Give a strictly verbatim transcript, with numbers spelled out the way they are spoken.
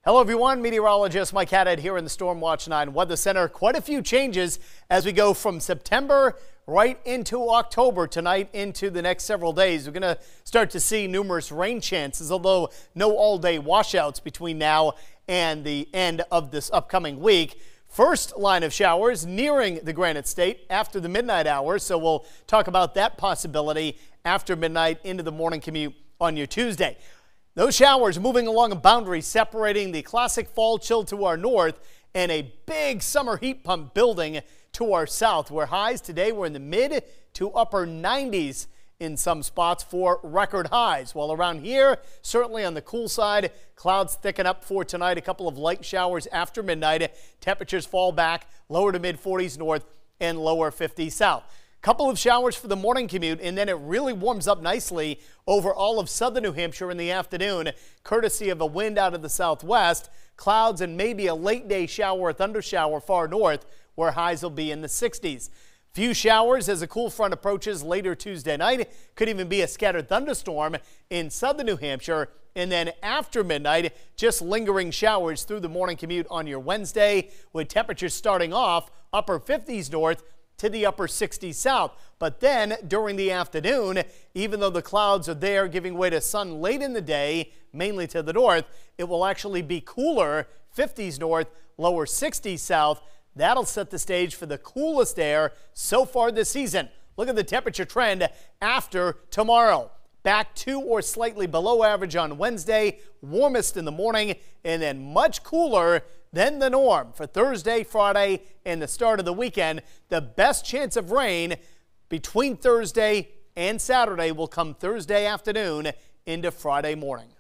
Hello everyone, meteorologist Mike Haddad here in the Storm Watch nine Weather Center. Quite a few changes as we go from September right into October tonight into the next several days. We're going to start to see numerous rain chances, although no all-day washouts between now and the end of this upcoming week. First line of showers nearing the Granite State after the midnight hours, so we'll talk about that possibility after midnight into the morning commute on your Tuesday. Those showers moving along a boundary separating the classic fall chill to our north and a big summer heat pump building to our south, where highs today were in the mid to upper nineties in some spots for record highs. While around here, certainly on the cool side, clouds thicken up for tonight. A couple of light showers after midnight. Temperatures fall back lower to mid forties north and lower fifties south. Couple of showers for the morning commute, and then it really warms up nicely over all of southern New Hampshire in the afternoon, courtesy of a wind out of the southwest. Clouds and maybe a late day shower or thunder shower far north, where highs will be in the sixties. Few showers as a cool front approaches later Tuesday night. Could even be a scattered thunderstorm in southern New Hampshire. And then after midnight, just lingering showers through the morning commute on your Wednesday, with temperatures starting off upper fifties north to the upper sixties south. But then during the afternoon, even though the clouds are there giving way to sun late in the day, mainly to the north, it will actually be cooler, fifties north, lower sixties south. That'll set the stage for the coolest air so far this season. Look at the temperature trend after tomorrow. Back to or slightly below average on Wednesday, warmest in the morning, and then much cooler than the norm for Thursday, Friday, and the start of the weekend. The best chance of rain between Thursday and Saturday will come Thursday afternoon into Friday morning.